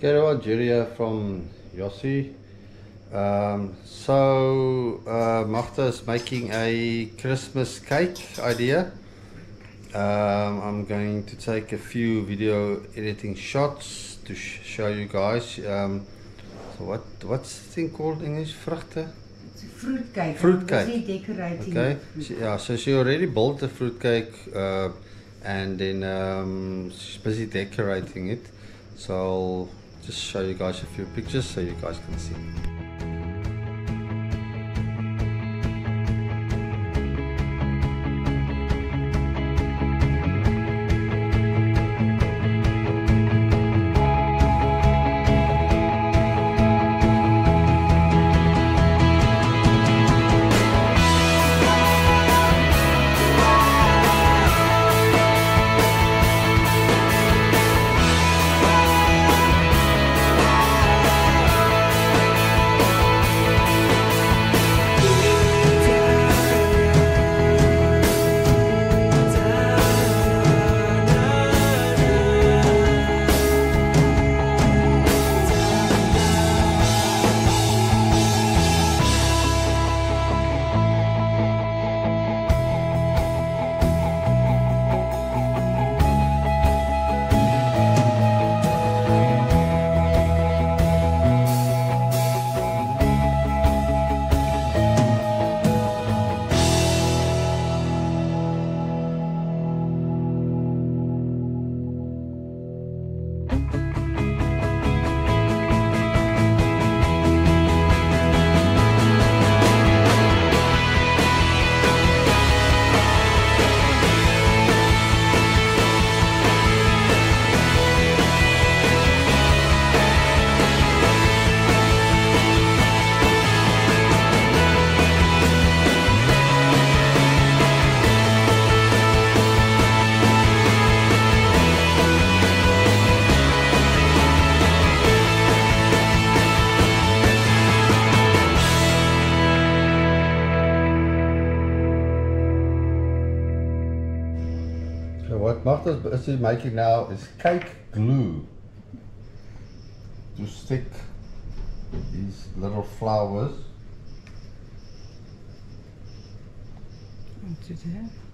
Hello, Julia from Yossi. Magda is making a Christmas cake idea. I'm going to take a few video editing shots to show you guys. What's the thing called in English? Vruchten? It's a fruit cake. Fruitcake. Decorating. Okay. So she already built the fruitcake, and then she's busy decorating it. So I'll just show you guys a few pictures so you guys can see. So what Magda is making now is cake glue to stick these little flowers Onto there.